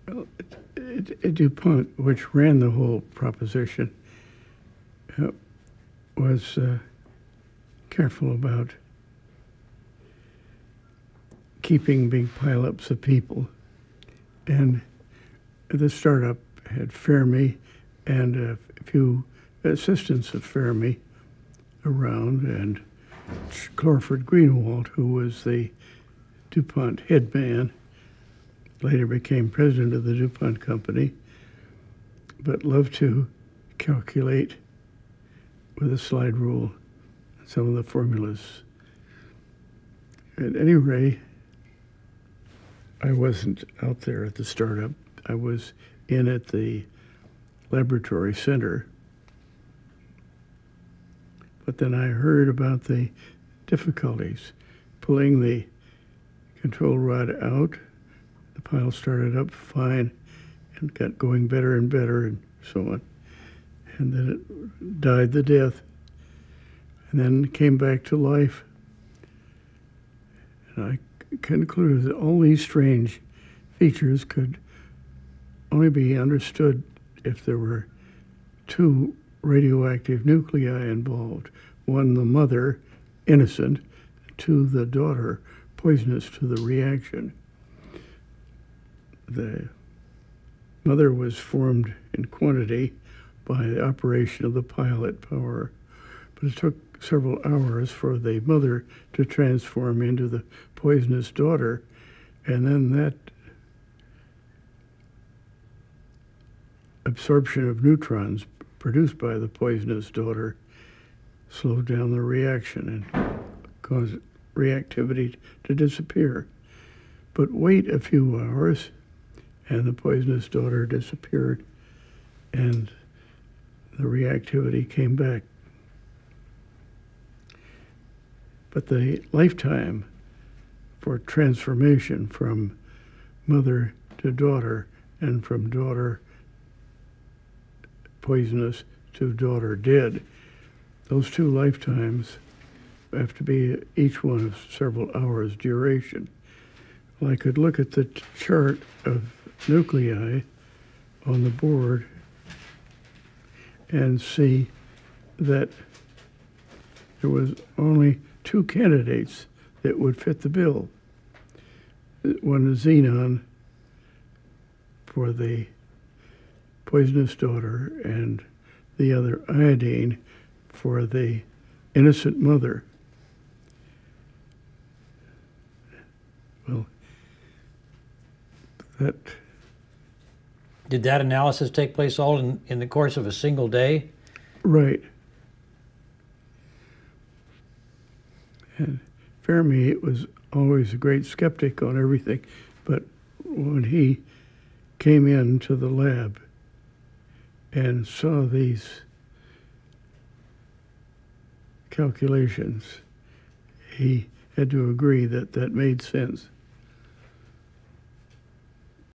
Well, DuPont, which ran the whole proposition, was careful about keeping big pileups of people. And the startup had Fermi and a few assistants of Fermi around, and Crawford Greenewalt, who was the DuPont head man, later became president of the DuPont company, but loved to calculate with a slide rule some of the formulas. At any rate, I wasn't out there at the startup. I was in at the laboratory center. But then I heard about the difficulties pulling the control rod out. The pile started up fine and got going better and better and so on. And then it died the death and then came back to life. And I concluded that all these strange features could only be understood if there were two radioactive nuclei involved. One, the mother, innocent; two, the daughter, poisonous to the reaction. The mother was formed in quantity by the operation of the pilot power, but it took several hours for the mother to transform into the poisonous daughter, and then that absorption of neutrons produced by the poisonous daughter slowed down the reaction and caused reactivity to disappear. But wait a few hours, and the poisonous daughter disappeared, and the reactivity came back. But the lifetime for transformation from mother to daughter and from daughter poisonous to daughter dead, those two lifetimes have to be each one of several hours duration. Well, I could look at the chart of nuclei on the board and see that there was only two candidates that would fit the bill. One is xenon for the poisonous daughter, and the other iodine for the innocent mother. Well, that... Did that analysis take place all in the course of a single day? Right. And Fermi was always a great skeptic on everything, but when he came into the lab and saw these calculations, he had to agree that that made sense.